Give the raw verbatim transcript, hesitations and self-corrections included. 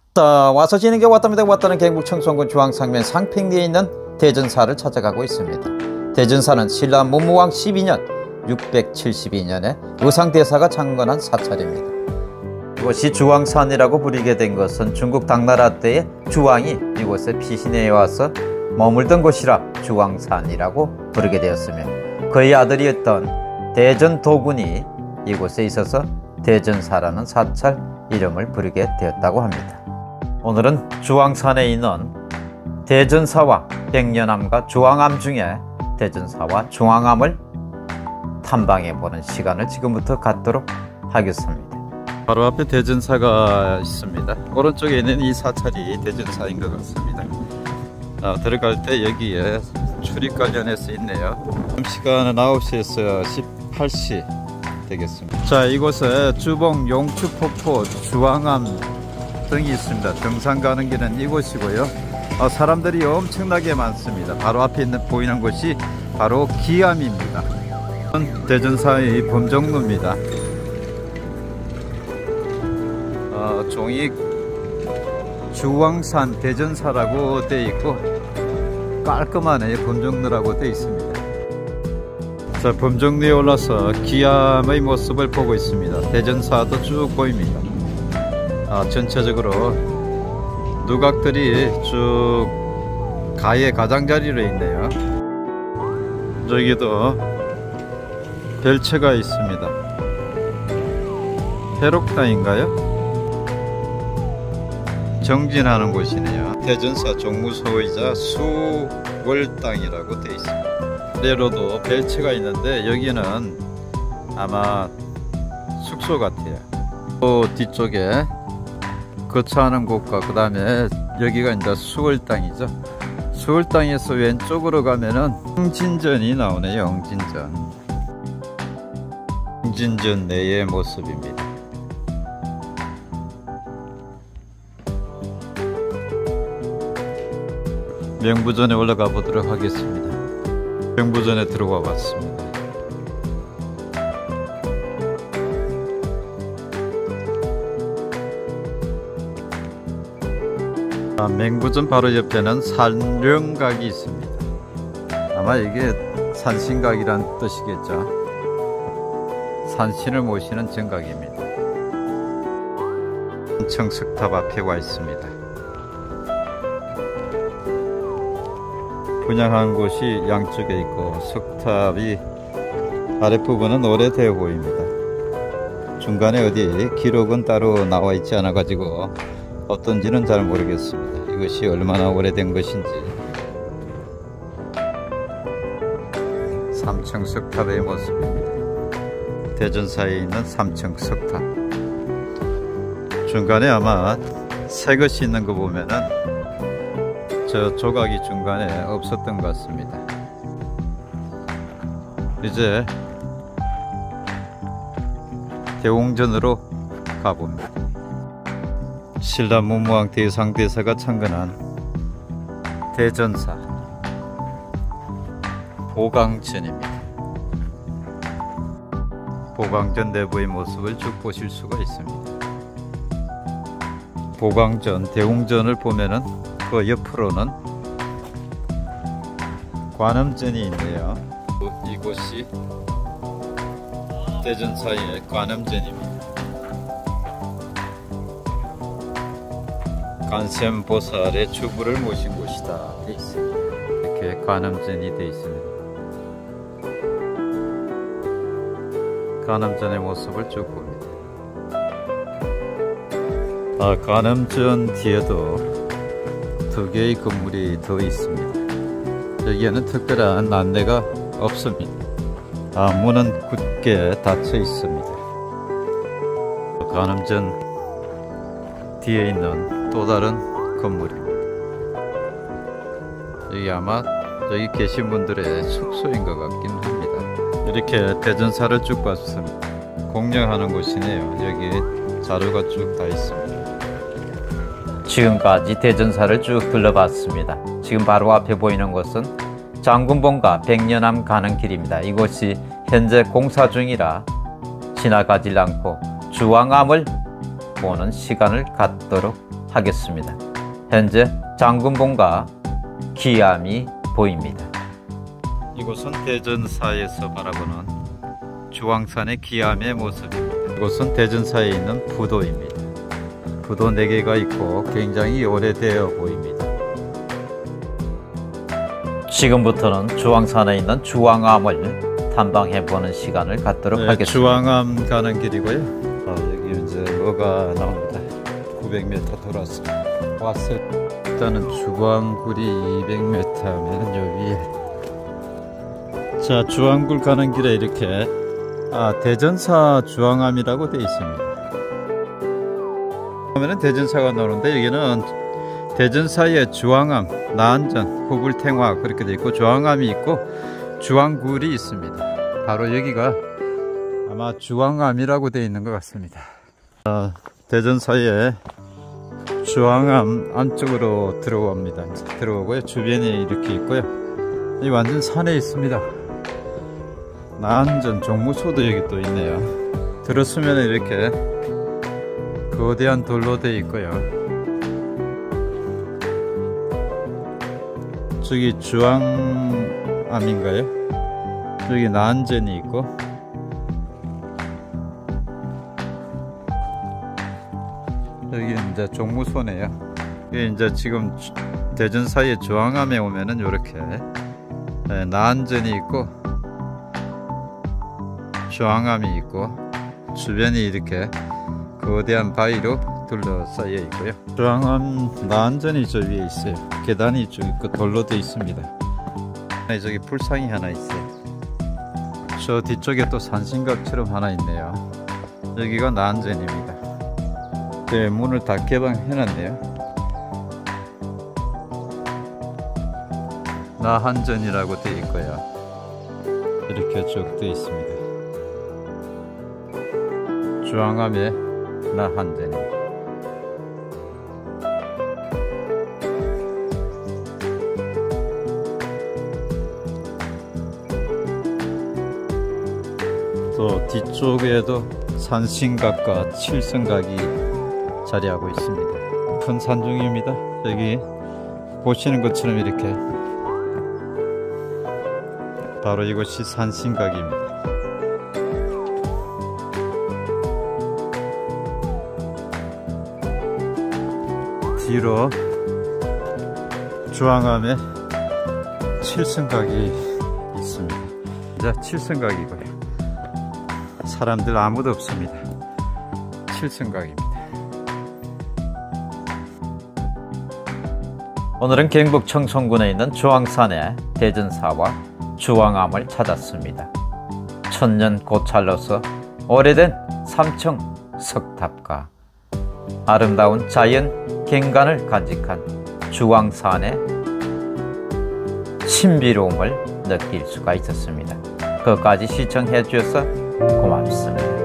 자, 와서 지는 게 왔답니다. 왔다는 경북 청송군 주황상면 상평리에 있는 대전사를 찾아가고 있습니다. 대전사는 신라 문무왕 십이 년 육백칠십이 년에 의상대사가 창건한 사찰입니다. 이곳이 주황산이라고 부르게 된 것은 중국 당나라 때의 주왕이 이곳에 피신해 와서 머물던 곳이라 주황산이라고 부르게 되었으며, 그의 아들이었던 대전도군이 이곳에 있어서 대전사라는 사찰 이름을 부르게 되었다고 합니다. 오늘은 주황산에 있는 대전사와 백년암과 주황암 중에 대전사와 중황암을 탐방해보는 시간을 지금부터 갖도록 하겠습니다. 바로 앞에 대전사가 있습니다. 오른쪽에 있는 이 사찰이 대전사인 것 같습니다. 아, 들어갈 때 여기에 출입 관련해서 있네요. 시간은 아홉 시에서 십팔 시 되겠습니다. 자, 이곳에 주봉, 용추폭포, 주황암 등이 있습니다. 등산 가는 길은 이곳이고요. 어, 사람들이 엄청나게 많습니다. 바로 앞에 있는 보이는 곳이 바로 기암입니다. 대전사의 범정로입니다. 어, 종이 주황산 대전사라고 되어 있고 깔끔하네. 범정로라고 되어 있습니다. 자, 범정로에 올라서 기암의 모습을 보고 있습니다. 대전사도 쭉 보입니다. 아, 전체적으로 누각들이 쭉 가의 가장자리로 있네요. 저기도 별채가 있습니다. 해록당인가요? 정진하는 곳이네요. 대전사 종무소이자 수월당이라고 되어 있습니다. 아래로도 별채가 있는데 여기는 아마 숙소 같아요. 또 뒤쪽에 거처하는 곳과 그 다음에 여기가 이제 수월당이죠. 수월당에서 왼쪽으로 가면은 영진전이 나오네요. 영진전. 영진전 내의 모습입니다. 명부전에 올라가 보도록 하겠습니다. 명부전에 들어와 봤습니다. 아, 맹부전 바로 옆에는 산령각이 있습니다. 아마 이게 산신각이란 뜻이겠죠. 산신을 모시는 정각입니다. 청석탑 앞에 와 있습니다. 분양한 곳이 양쪽에 있고 석탑이 아랫부분은 오래되어 보입니다. 중간에 어디 기록은 따로 나와 있지 않아 가지고 어떤지는 잘 모르겠습니다. 이것이 얼마나 오래된 것인지. 삼청석탑의 모습입니다. 대전사에 있는 삼청석탑. 중간에 아마 새 것이 있는 거 보면은 저 조각이 중간에 없었던 것 같습니다. 이제 대웅전으로 가봅니다. 신라 문무왕 대상대사가 창건한 대전사 보강전입니다. 보강전 내부의 모습을 쭉 보실 수가 있습니다. 보강전, 대웅전을 보면은 그 옆으로는 관음전이 있네요. 이곳이 대전사의 관음전입니다. 관세음보살의 주부를 모신 곳이다 되어 있습니다. 이렇게 관음전이 되어 있습니다. 관음전의 모습을 쭉 봅니다. 아, 관음전 뒤에도 두 개의 건물이 더 있습니다. 여기에는 특별한 안내가 없습니다. 아, 문은 굳게 닫혀 있습니다. 관음전 뒤에 있는 또 다른 건물입니다. 여기 아마 여기 계신 분들의 숙소인 것 같긴 합니다. 이렇게 대전사를 쭉 봤습니다. 공략하는 곳이네요. 여기 자료가 쭉 다 있습니다. 지금까지 대전사를 쭉 둘러봤습니다. 지금 바로 앞에 보이는 곳은 장군봉과 백년암 가는 길입니다. 이곳이 현재 공사 중이라 지나가질 않고 주황암을 보는 시간을 갖도록 하겠습니다. 현재 장군봉과 기암이 보입니다. 이곳은 대전사에서 바라보는 주황산의 기암의 모습입니다. 이곳은 대전사에 있는 부도입니다. 부도 네 개가 있고 굉장히 오래되어 보입니다. 지금부터는 주황산에 있는 주황암을 탐방해보는 시간을 갖도록 네, 하겠습니다. 주황암 가는 길이고요. 아, 여기 이제 뭐가 나옵니다. 구백 미터 돌아서 왔을 일단은 주황굴이 이백 미터면 요 위에. 자, 주황굴 가는 길에 이렇게 아, 대전사 주황암이라고 되어 있습니다. 그러면은 대전사가 나오는데 여기는 대전사의 주황암, 나안전, 후불탱화 그렇게 되어 있고 주황암이 있고 주황굴이 있습니다. 바로 여기가 아마 주황암이라고 되어 있는 것 같습니다. 아, 대전사의 주황암 안쪽으로 들어옵니다. 들어오고요. 주변에 이렇게 있고요. 이 완전 산에 있습니다. 나안전 종무소도 여기 또 있네요. 들어서면 이렇게 거대한 돌로 되어 있고요. 저기 주황암인가요? 여기 나안전이 있고 여기 이제 종무소네요. 이게 이제 지금 대전사의 주황암에 오면은 이렇게 나안전이 있고 주황암이 있고 주변이 이렇게 거대한 바위로 둘러싸여 있고요. 주황암 나안전이 저 위에 있어요. 계단이 쭉 있고 돌로 되어 있습니다. 저기 불상이 하나 있어요. 저 뒤쪽에 또 산신각처럼 하나 있네요. 여기가 나안전입니다. 네, 문을 다 개방해놨네요. 나한전이라고 되어 있고요. 이렇게 쭉 되어 있습니다. 주황암의 나한전입니다. 또 뒤쪽에도 산신각과 칠성각이 자리하고 있습니다. 큰 산중입니다. 여기 보시는 것처럼 이렇게 바로 이곳이 산신각입니다. 뒤로 주황암에 칠성각이 있습니다. 자, 칠성각이고요. 사람들 아무도 없습니다. 칠성각입니다. 오늘은 경북 청송군에 있는 주황산의 대전사와 주황암을 찾았습니다. 천년 고찰로서 오래된 삼층 석탑과 아름다운 자연 경관을 간직한 주황산의 신비로움을 느낄 수가 있었습니다. 끝까지 시청해 주셔서 고맙습니다.